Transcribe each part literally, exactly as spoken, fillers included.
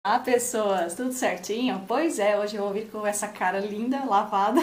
Ah, pessoas, tudo certinho? Pois é, hoje eu vou vir com essa cara linda, lavada,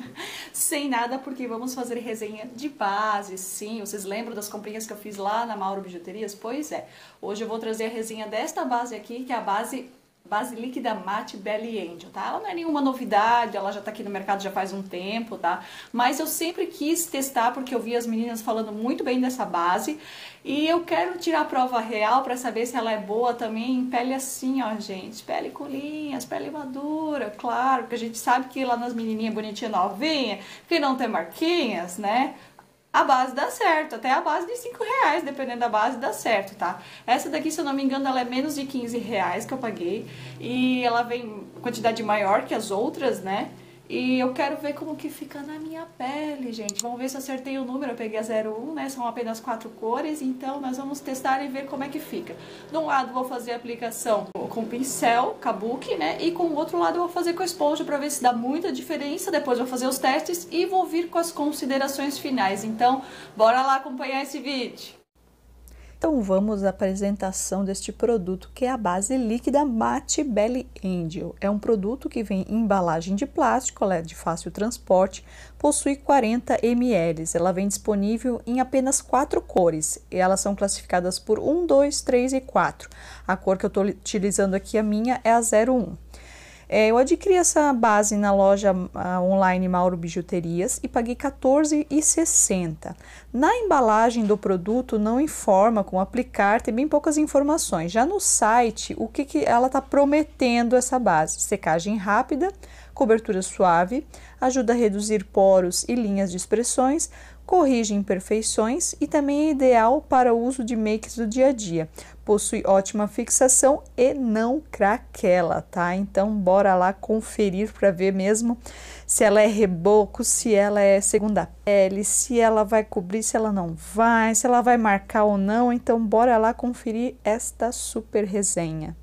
sem nada, porque vamos fazer resenha de base, sim. Vocês lembram das comprinhas que eu fiz lá na Mauro Bijuterias? Pois é, hoje eu vou trazer a resenha desta base aqui, que é a base Base líquida Matte Belly Angel, tá? Ela não é nenhuma novidade, ela já tá aqui no mercado já faz um tempo, tá? Mas eu sempre quis testar porque eu vi as meninas falando muito bem dessa base e eu quero tirar a prova real para saber se ela é boa também em pele assim, ó, gente. Pele com linhas, pele madura, claro, porque a gente sabe que lá nas menininhas bonitinhas novinhas, que não tem marquinhas, né? A base dá certo, até a base de cinco reais, dependendo da base, dá certo, tá? Essa daqui, se eu não me engano, ela é menos de quinze reais que eu paguei. E ela vem quantidade maior que as outras, né? E eu quero ver como que fica na minha pele, gente. Vamos ver se eu acertei o número. Eu peguei a zero um, né? São apenas quatro cores, então nós vamos testar e ver como é que fica. De um lado vou fazer a aplicação com pincel, kabuki, né? E com o outro lado eu vou fazer com esponja para ver se dá muita diferença. Depois vou fazer os testes e vou vir com as considerações finais. Então, bora lá acompanhar esse vídeo. Então vamos à apresentação deste produto, que é a base líquida Matte Belly Angel. É um produto que vem em embalagem de plástico, ela é de fácil transporte, possui quarenta mililitros. Ela vem disponível em apenas quatro cores e elas são classificadas por um, dois, três e quatro. A cor que eu estou utilizando aqui, a minha, é a zero um. É, eu adquiri essa base na loja uh, online Mauro Bijuterias e paguei quatorze reais e sessenta centavos. Na embalagem do produto não informa como aplicar, tem bem poucas informações. Já no site, o que, que ela está prometendo essa base? Secagem rápida, cobertura suave, ajuda a reduzir poros e linhas de expressões, corrige imperfeições e também é ideal para o uso de makes do dia a dia. Possui ótima fixação e não craquela, tá? Então, bora lá conferir para ver mesmo se ela é reboco, se ela é segunda pele, se ela vai cobrir, se ela não vai, se ela vai marcar ou não. Então, bora lá conferir esta super resenha.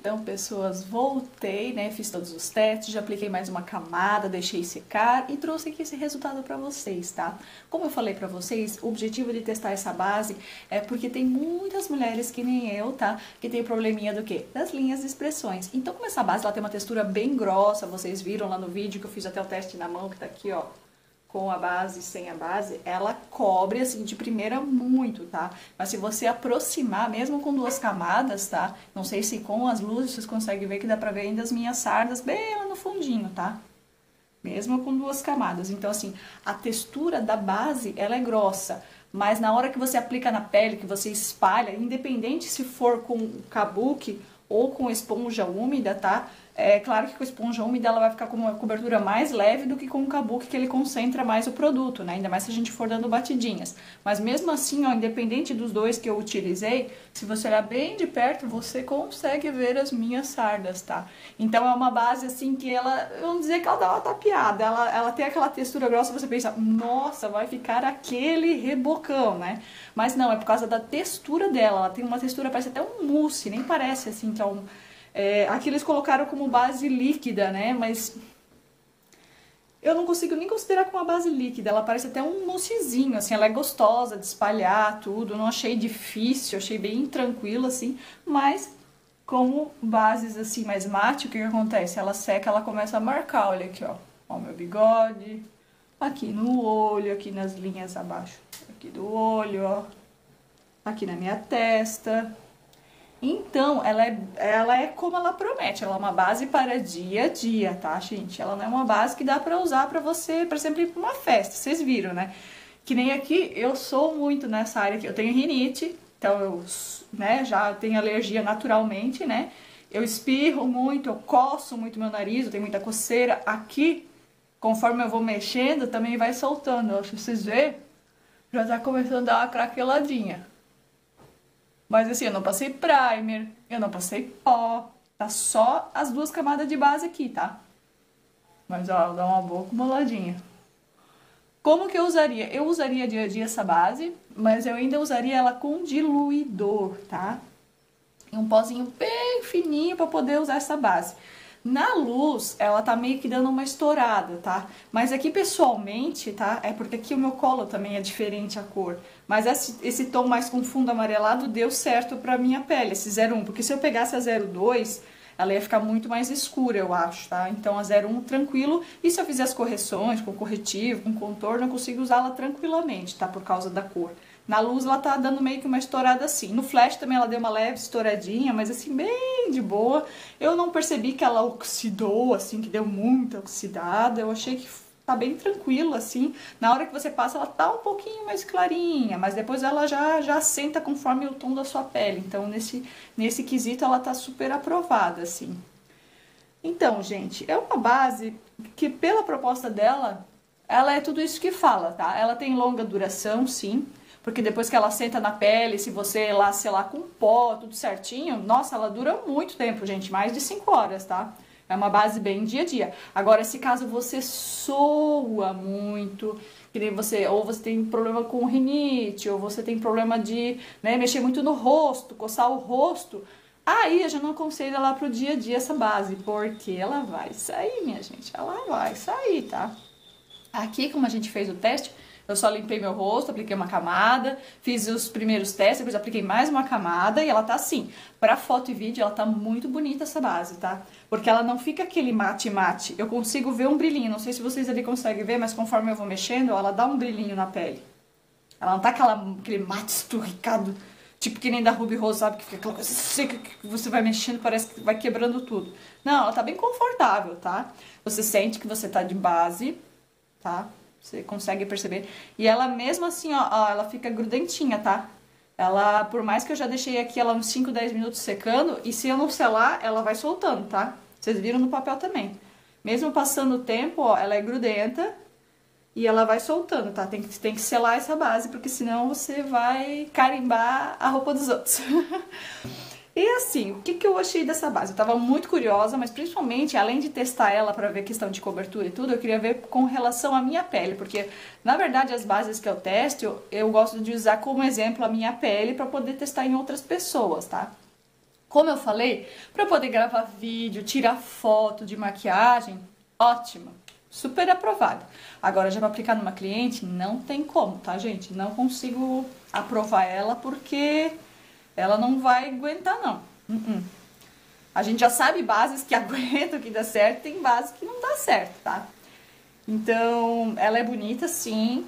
Então, pessoas, voltei, né? Fiz todos os testes, já apliquei mais uma camada, deixei secar e trouxe aqui esse resultado para vocês, tá? Como eu falei para vocês, o objetivo de testar essa base é porque tem muitas mulheres que nem eu, tá? Que tem probleminha do quê? Das linhas de expressões. Então, como essa base ela tem uma textura bem grossa, vocês viram lá no vídeo que eu fiz até o teste na mão, que tá aqui, ó, com a base e sem a base, ela cobre, assim, de primeira muito, tá? Mas se você aproximar, mesmo com duas camadas, tá? Não sei se com as luzes vocês conseguem ver que dá pra ver ainda as minhas sardas bem lá no fundinho, tá? Mesmo com duas camadas. Então, assim, a textura da base, ela é grossa. Mas na hora que você aplica na pele, que você espalha, independente se for com kabuki ou com esponja úmida, tá? É claro que com a esponja úmida ela vai ficar com uma cobertura mais leve do que com o kabuki, que ele concentra mais o produto, né? Ainda mais se a gente for dando batidinhas. Mas mesmo assim, ó, independente dos dois que eu utilizei, se você olhar bem de perto, você consegue ver as minhas sardas, tá? Então é uma base assim que ela, vamos dizer que ela dá uma tapeada, ela, ela tem aquela textura grossa, você pensa, nossa, vai ficar aquele rebocão, né? Mas não, é por causa da textura dela, ela tem uma textura, parece até um mousse, nem parece assim que é um... É, aqui eles colocaram como base líquida, né? Mas eu não consigo nem considerar como uma base líquida. Ela parece até um moussezinho, assim. Ela é gostosa de espalhar tudo. Não achei difícil, achei bem tranquilo, assim. Mas como bases assim mais mate, o que, que acontece? Ela seca, ela começa a marcar. Olha aqui, ó. Ó o meu bigode. Aqui no olho, aqui nas linhas abaixo. Aqui do olho, ó. Aqui na minha testa. Então, ela é, ela é como ela promete, ela é uma base para dia a dia, tá, gente? Ela não é uma base que dá pra usar pra você, por exemplo, ir pra uma festa, vocês viram, né? Que nem aqui, eu sou muito nessa área aqui, eu tenho rinite, então eu, né, já tenho alergia naturalmente, né? Eu espirro muito, eu coço muito meu nariz, eu tenho muita coceira. Aqui, conforme eu vou mexendo, também vai soltando, ó, se vocês verem, já tá começando a dar uma craqueladinha. Mas assim, eu não passei primer, eu não passei pó, tá só as duas camadas de base aqui, tá? Mas ó, dá uma boa acumuladinha. Como que eu usaria? Eu usaria dia a dia essa base, mas eu ainda usaria ela com diluidor, tá? E um pozinho bem fininho pra poder usar essa base. Na luz, ela tá meio que dando uma estourada, tá? Mas aqui pessoalmente, tá? É porque aqui o meu colo também é diferente a cor. Mas esse, esse tom mais com fundo amarelado deu certo pra minha pele, esse zero um. Porque se eu pegasse a zero dois, ela ia ficar muito mais escura, eu acho, tá? Então a zero um tranquilo. E se eu fizer as correções com corretivo, com contorno, eu consigo usá-la tranquilamente, tá? Por causa da cor. Na luz ela tá dando meio que uma estourada assim. No flash também ela deu uma leve estouradinha, mas assim, bem de boa. Eu não percebi que ela oxidou, assim, que deu muita oxidada. Eu achei que tá bem tranquilo, assim. Na hora que você passa, ela tá um pouquinho mais clarinha, mas depois ela já, já assenta conforme o tom da sua pele. Então, nesse, nesse quesito, ela tá super aprovada, assim. Então, gente, é uma base que, pela proposta dela, ela é tudo isso que fala, tá? Ela tem longa duração, sim. Porque depois que ela senta na pele, se você lá, sei lá, com pó, tudo certinho, nossa, ela dura muito tempo, gente, mais de cinco horas, tá? É uma base bem dia a dia. Agora, se caso você soa muito, que nem você, ou você tem problema com rinite, ou você tem problema de, né, mexer muito no rosto, coçar o rosto, aí eu já não aconselho ela pro dia a dia essa base, porque ela vai sair, minha gente, ela vai sair, tá? Aqui, como a gente fez o teste, eu só limpei meu rosto, apliquei uma camada, fiz os primeiros testes, depois apliquei mais uma camada e ela tá assim. Pra foto e vídeo, ela tá muito bonita essa base, tá? Porque ela não fica aquele mate-mate. Eu consigo ver um brilhinho, não sei se vocês ali conseguem ver, mas conforme eu vou mexendo, ela dá um brilhinho na pele. Ela não tá aquela, aquele mate esturricado, tipo que nem da Ruby Rose, sabe? Que fica aquela coisa seca que você vai mexendo, parece que vai quebrando tudo. Não, ela tá bem confortável, tá? Você sente que você tá de base, tá? Você consegue perceber. E ela mesmo assim, ó, ó, ela fica grudentinha, tá? Ela, por mais que eu já deixei aqui ela uns cinco, dez minutos secando, e se eu não selar, ela vai soltando, tá? Vocês viram no papel também. Mesmo passando o tempo, ó, ela é grudenta e ela vai soltando, tá? Tem que, tem que selar essa base, porque senão você vai carimbar a roupa dos outros. E assim, o que, que eu achei dessa base? Eu tava muito curiosa, mas principalmente, além de testar ela pra ver questão de cobertura e tudo, eu queria ver com relação à minha pele, porque, na verdade, as bases que eu testo, eu, eu gosto de usar como exemplo a minha pele pra poder testar em outras pessoas, tá? Como eu falei, para poder gravar vídeo, tirar foto de maquiagem, ótimo, super aprovado. Agora, já para aplicar numa cliente, não tem como, tá, gente? Não consigo aprovar ela porque ela não vai aguentar, não. Uh -uh. A gente já sabe bases que aguentam, que dá certo, tem bases que não dá certo, tá? Então, ela é bonita, sim.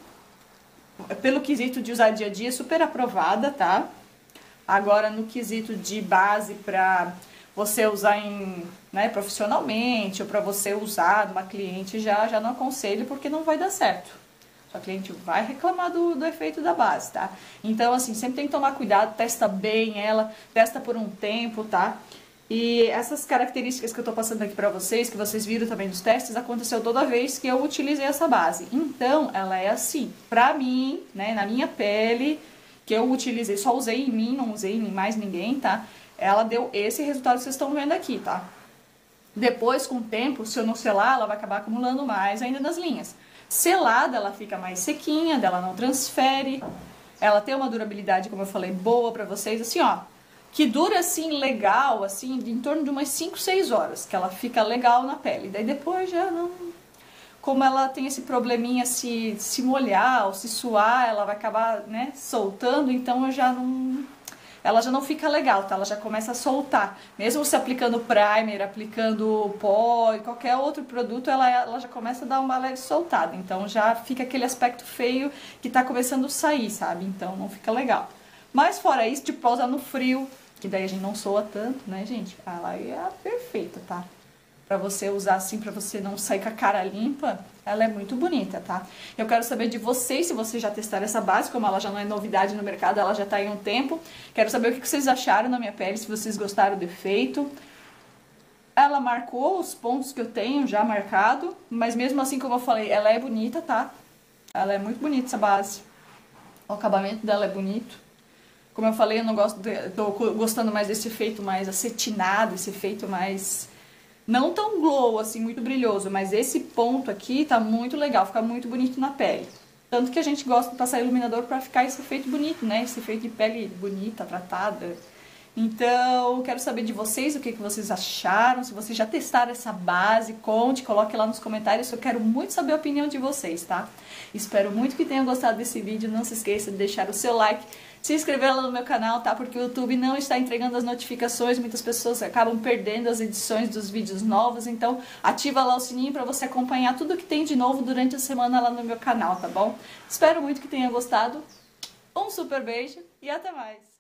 Pelo quesito de usar dia a dia, super aprovada, tá? Agora, no quesito de base para você usar em, né, profissionalmente ou para você usar numa cliente, já, já não aconselho porque não vai dar certo. Sua cliente vai reclamar do, do efeito da base, tá? Então, assim, sempre tem que tomar cuidado, testa bem ela, testa por um tempo, tá? E essas características que eu tô passando aqui pra vocês, que vocês viram também nos testes, aconteceu toda vez que eu utilizei essa base. Então, ela é assim, pra mim, né, na minha pele, que eu utilizei, só usei em mim, não usei em mais ninguém, tá? Ela deu esse resultado que vocês estão vendo aqui, tá? Depois, com o tempo, se eu não selar, ela vai acabar acumulando mais ainda nas linhas. Selada, ela fica mais sequinha, dela não transfere. Ela tem uma durabilidade, como eu falei, boa pra vocês, assim, ó. Que dura, assim, legal, assim, de em torno de umas cinco, seis horas, que ela fica legal na pele. Daí depois já não... Como ela tem esse probleminha se, se molhar ou se suar, ela vai acabar, né, soltando, então eu já não... Ela já não fica legal, tá? Ela já começa a soltar. Mesmo você aplicando primer, aplicando pó e qualquer outro produto, ela, ela já começa a dar uma leve soltada. Então já fica aquele aspecto feio que tá começando a sair, sabe? Então não fica legal. Mas fora isso, tipo, pra usar no frio, que daí a gente não soa tanto, né, gente? Ela é perfeita, tá? Pra você usar assim, pra você não sair com a cara limpa, ela é muito bonita, tá? Eu quero saber de vocês, se vocês já testaram essa base, como ela já não é novidade no mercado, ela já tá aí há um tempo. Quero saber o que vocês acharam na minha pele, se vocês gostaram do efeito. Ela marcou os pontos que eu tenho já marcado, mas mesmo assim, como eu falei, ela é bonita, tá? Ela é muito bonita, essa base. O acabamento dela é bonito. Como eu falei, eu não gosto de, tô gostando mais desse efeito mais acetinado, esse efeito mais... Não tão glow, assim, muito brilhoso, mas esse ponto aqui tá muito legal, fica muito bonito na pele. Tanto que a gente gosta de passar iluminador pra ficar esse efeito bonito, né? Esse efeito de pele bonita, tratada. Então, quero saber de vocês o que, que vocês acharam, se vocês já testaram essa base, conte, coloque lá nos comentários, eu quero muito saber a opinião de vocês, tá? Espero muito que tenham gostado desse vídeo, não se esqueça de deixar o seu like, se inscrever lá no meu canal, tá? Porque o YouTube não está entregando as notificações, muitas pessoas acabam perdendo as edições dos vídeos novos, então ativa lá o sininho para você acompanhar tudo que tem de novo durante a semana lá no meu canal, tá bom? Espero muito que tenha gostado, um super beijo e até mais!